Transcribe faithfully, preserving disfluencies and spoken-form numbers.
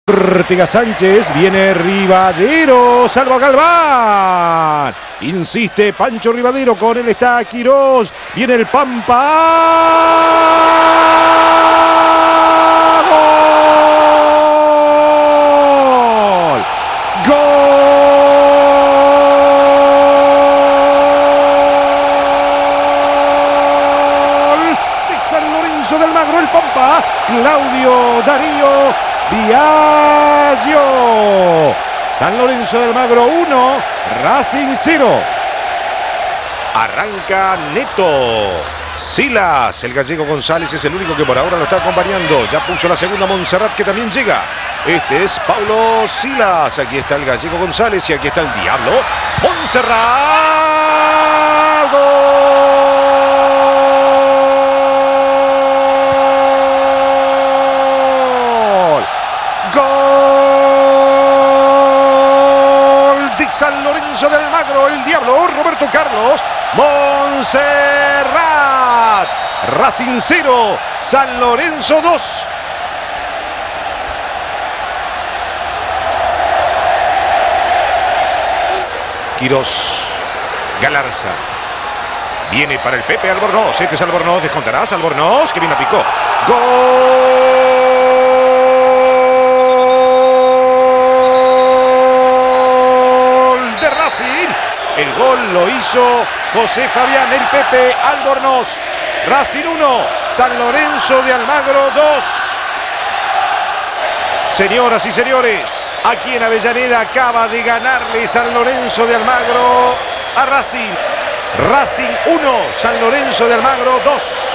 Ortega Sánchez, viene Rivadero, salva Galván, insiste Pancho Rivadero, con él está Quirós, viene el Pampa, ¡gol! ¡Gol! De San Lorenzo de Almagro, el Pampa, Claudio Darío Biagio. San Lorenzo de Almagro uno, Racing cero. Arranca Neto. Silas, el gallego González es el único que por ahora lo está acompañando. Ya puso la segunda Montserrat, que también llega. Este es Paulo Silas. Aquí está el gallego González y aquí está el Diablo Montserrat. ¡Gol! ¡Gol de San Lorenzo de Almagro! El Diablo Roberto Carlos Montserrat. Racing cero, San Lorenzo dos. Quirós, Galarza. Viene para el Pepe Albornoz. Este es Albornoz, descontarás Albornoz, que bien la picó. ¡Gol de Racing! El gol lo hizo José Fabián, el Pepe Albornoz. Racing uno, San Lorenzo de Almagro dos. Señoras y señores, aquí en Avellaneda acaba de ganarle San Lorenzo de Almagro a Racing. Racing uno, San Lorenzo de Almagro dos.